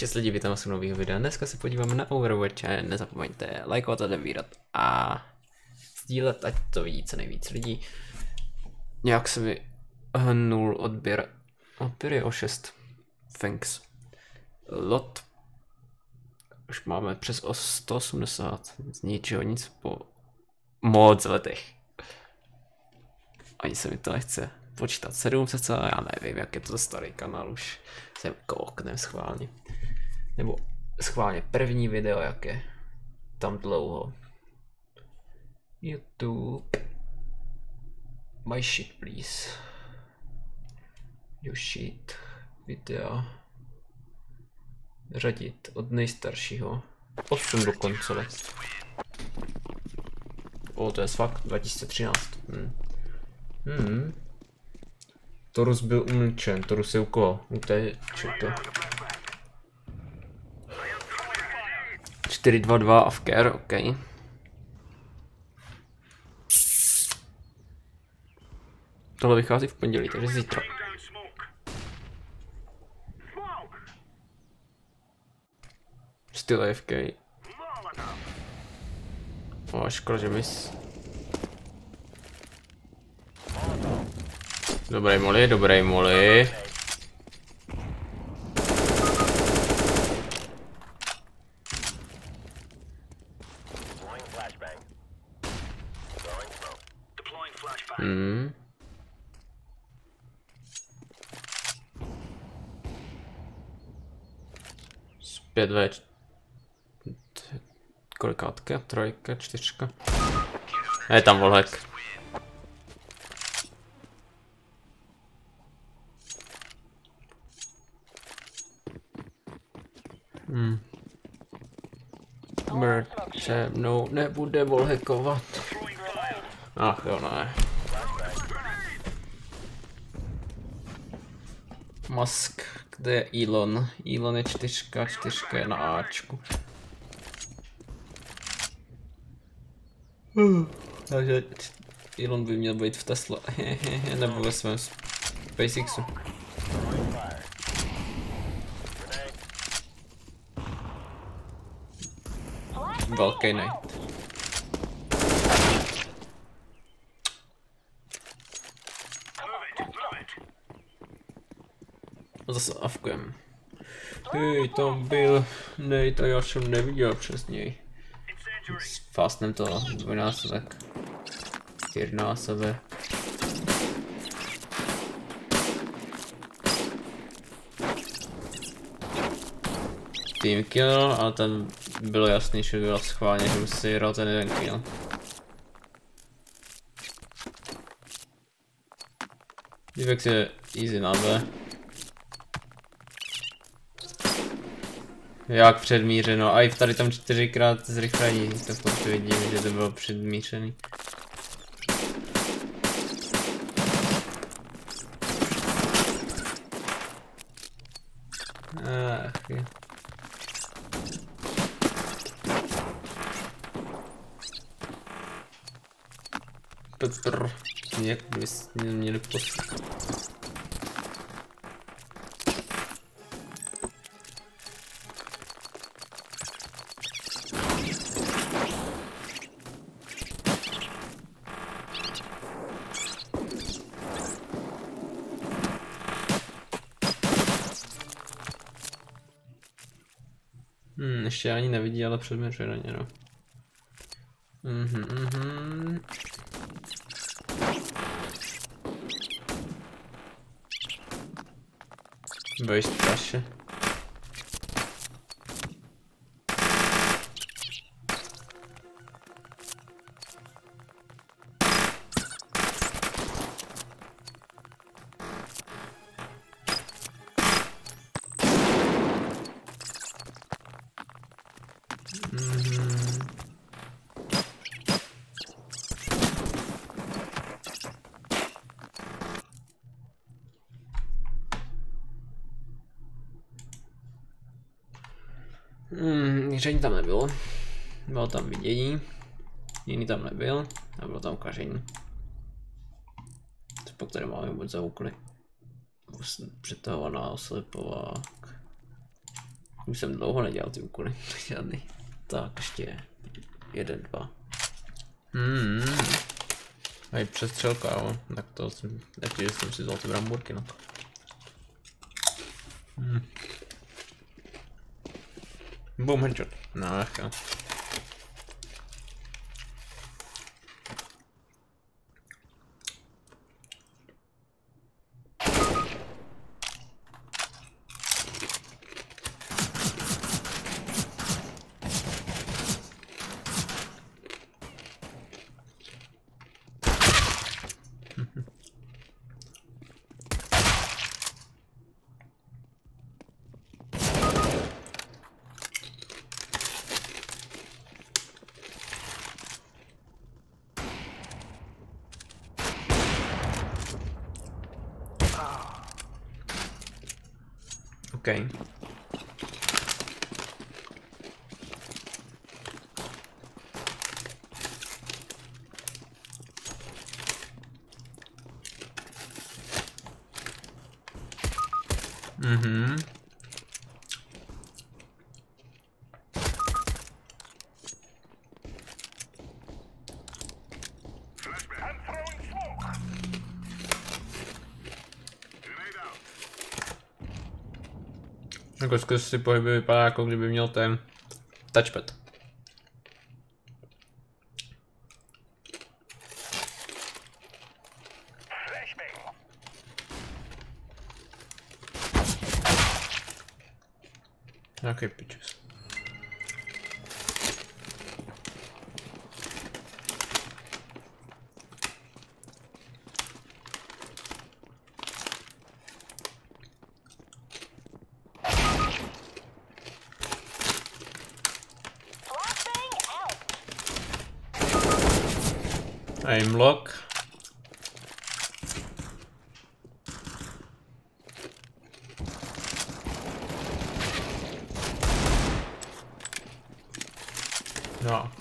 Čes lidi, vítám vás u nového videa. Dneska se podíváme na Overwatch. Nezapomeňte lajkovat, odebírat a sdílet, ať to vidí co nejvíc lidí. Nějak se mi hnul odběr. Odběr je o 6. Thanks. Lot. Už máme přes 180. Z ničeho nic po moc letech. Ani se mi to nechce počítat 700, já nevím, jak je to za starý kanál, už jsem kouknem schválně. Nebo schválně první video, jak je tam dlouho. YouTube. My shit, please. Your shit. Video. Řadit od nejstaršího. 8 do konce. O, to je fakt 2013. Torus byl umlčen, Torus je ukolo. Uteče. 4-2-2 afker, ok. Tohle vychází v pondělí, takže zítra. Still AFK. O, škoda, že mis. Dobrý moli, dobrý moli. Zpět več. Kolikátka? Trojka, čtyřka. Je tam volhek. Bird se mnou nebude volhekovat. Ach jo, ne. Musk, kde je Elon? Elon je 4, 4 je na Ačku. Takže Elon by měl být v Tesla, nebo ve svém SpaceXu. Velký night. Zase avkujem. Hej, tam byl Nate a já jsem neviděl přes něj. Fastnem to dvojnásobek. 4násobek. Team kill, ale ten bylo jasný, že bylo schválně, že musí hrát ten jeden kill. Divex je easy na B. Jak předmířeno, a i tady tam 4krát zrychlení, to fakt vidím, že to bylo předmířený. Ach je. Petr, nějak bys měli poslat. Ještě ani nevidí, ale předměřuje na ně, no. Bojíš strašně. Míření tam nebylo, bylo tam vidění, jiný tam nebyl a bylo tam kažení. Pak tady máme vůbec za úkoly. Přetahovaná oslipovák. Už jsem dlouho nedělal ty úkoly, žádný. Tak ještě 1, 2. A i přestřelka, jo. Tak to jsem, ještě jsem si vzal ty bramburky na to. Boom headshot. No, jo. Okay. Jako skrz si pohyby vypadá, jako kdyby měl ten touchpad. Nějaký pičus. Aim lock. No.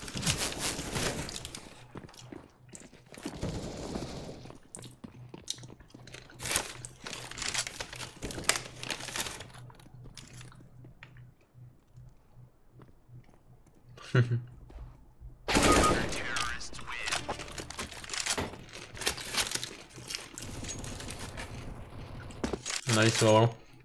Nice roll.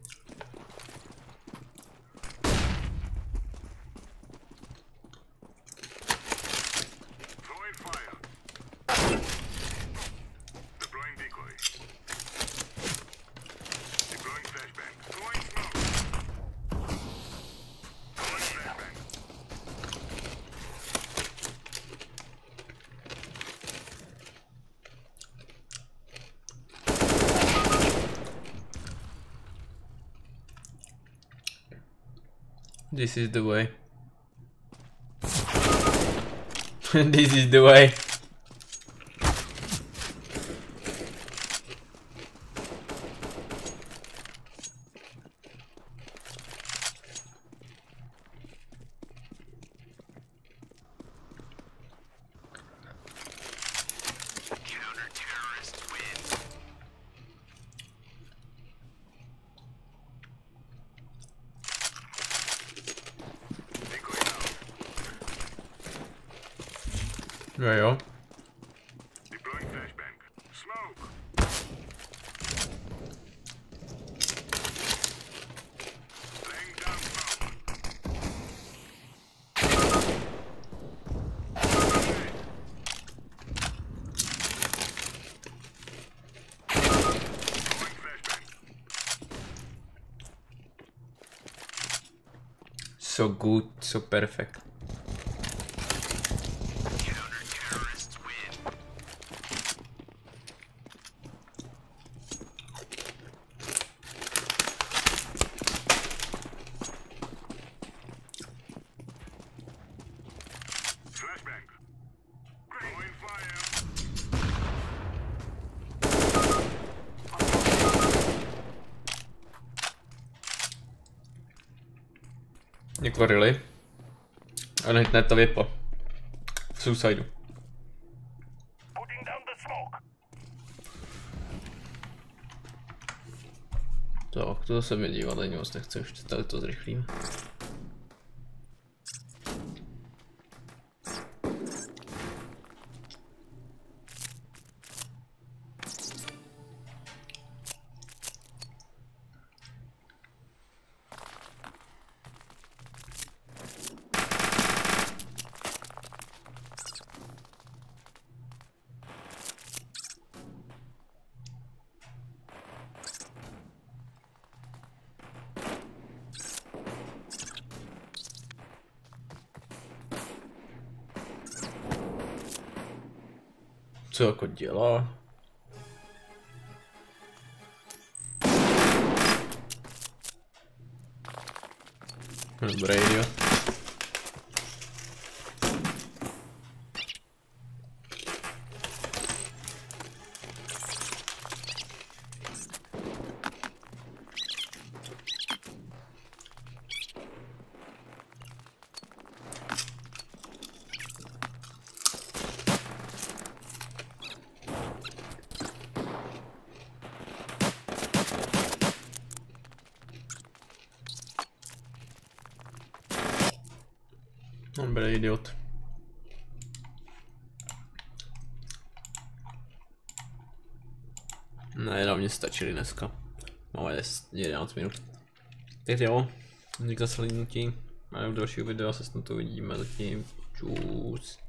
This is the way. This is the way. No jo. So good, so perfect. Jako really? A hned to vyplo. V suicidu. Tak, to se mi dívat, ani moc nechci, už tady to zrychlím. Co jako dělá? Dobrý idiot. On byl idiot. Ne, na mě stačili dneska. Máme 11 minut. Tak jo, díky za slednutí. A v dalšího videa se snad uvidíme zatím. Čus.